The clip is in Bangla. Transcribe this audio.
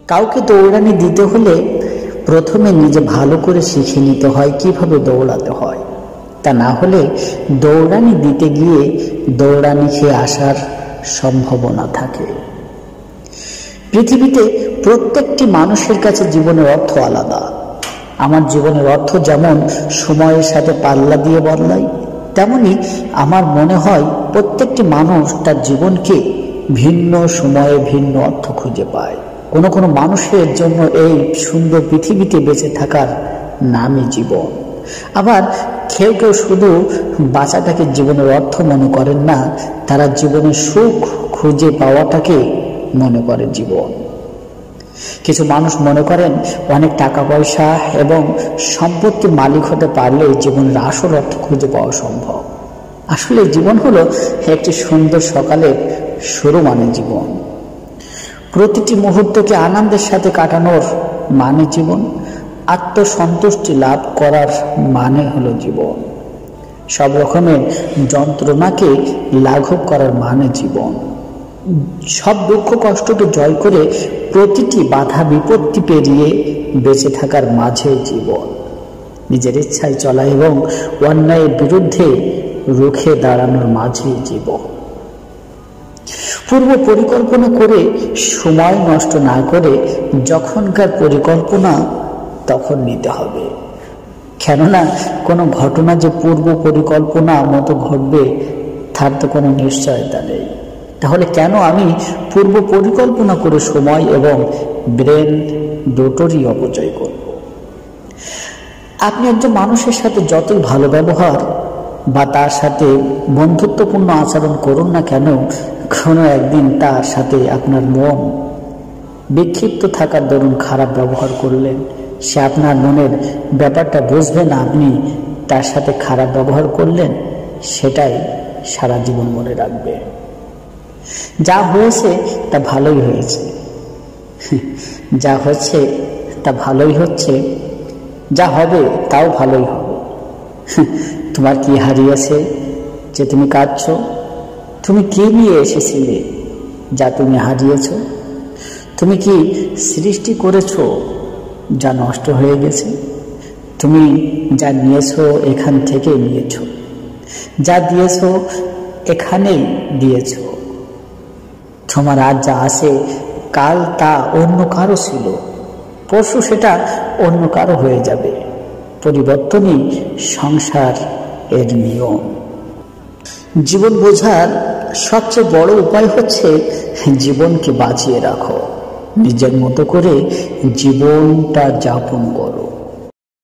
কাউকে দৌড়ানি দিতে হলে প্রথমে নিজে ভালো করে শিখে নিতে হয় কিভাবে দৌড়াতে হয়। তা না হলে দৌড়ানি দিতে গিয়ে দৌড়ানি খেয়ে আসার সম্ভাবনা থাকে। পৃথিবীতে প্রত্যেকটি মানুষের কাছে জীবনের অর্থ আলাদা। আমার জীবনের অর্থ যেমন সময়ের সাথে পাল্লা দিয়ে বদলায়, তেমনি আমার মনে হয় প্রত্যেকটি মানুষ তার জীবনকে ভিন্ন সময়ে ভিন্ন অর্থ খুঁজে পায়। কোনো কোনো মানুষের জন্য এই সুন্দর পৃথিবীতে বেঁচে থাকার নামই জীবন। আবার কেউ কেউ শুধু বাঁচাটাকে জীবনের অর্থ মনে করেন না, তারা জীবনের সুখ খুঁজে পাওয়াটাকে মনে করে জীবন। কিছু মানুষ মনে করেন অনেক টাকা পয়সা এবং সম্পত্তির মালিক হতে পারলে জীবনের আসল অর্থ খুঁজে পাওয়া সম্ভব। আসলে জীবন হলো একটি সুন্দর সকালের শুরু মানে জীবন। প্রতিটি মুহূর্তকে আনন্দের সাথে কাটানোর মানে জীবন। আত্মসন্তুষ্টি লাভ করার মানে হলো জীবন। সব রকমের যন্ত্রণাকে লাঘব করার মানে জীবন। সব দুঃখ কষ্টকে জয় করে প্রতিটি বাধা বিপত্তি পেরিয়ে বেঁচে থাকার মাঝে জীবন। নিজের ইচ্ছায় চলা এবং অন্যায়ের বিরুদ্ধে রুখে দাঁড়ানোর মাঝে জীবন। পূর্ব পরিকল্পনা করে সময় নষ্ট না করে যখনকার পরিকল্পনা তখন নিতে হবে। কেননা কোনো ঘটনা যে পূর্ব পরিকল্পনা মতো ঘটবে তার তো কোনো নিশ্চয়তা নেই। তাহলে কেন আমি পূর্ব পরিকল্পনা করে সময় এবং ব্রেন দুটোরই অপচয় করব? আপনি একজন মানুষের সাথে যতই ভালো ব্যবহার বা তার সাথে বন্ধুত্বপূর্ণ আচরণ করুন না কেন, কোনো একদিন তার সাথে আপনার মন বিক্ষিপ্ত থাকার দরুন খারাপ ব্যবহার করলেন, সে আপনার মনের ব্যাপারটা বুঝবে না, আপনি তার সাথে খারাপ ব্যবহার করলেন, সেটাই সারা জীবন মনে রাখবে। যা হয়েছে তা ভালোই হয়েছে, যা হচ্ছে তা ভালোই হচ্ছে, যা হবে তাও ভালোই হবে। তোমার কি হারিয়েছে যে তুমি কাঁদছ? তুমি কি নিয়ে এসেছিলে যা তুমি হারিয়েছ? তুমি কি সৃষ্টি করেছ যা নষ্ট হয়ে গেছে? তুমি যা নিয়েছো এখান থেকে নিয়েছো, যা দিয়েছো এখানেই দিয়েছো। তোমার আজ যা আছে কাল তা অন্য কারো ছিল, পরশু সেটা অন্য কারো হয়ে যাবে। পরিবর্তনই সংসার এর নিয়ম। জীবন বোঝার সবচেয়ে বড় উপায় হচ্ছে জীবনকে বাঁচিয়ে রাখো, নিজের মতো করে জীবনটা যাপন করো।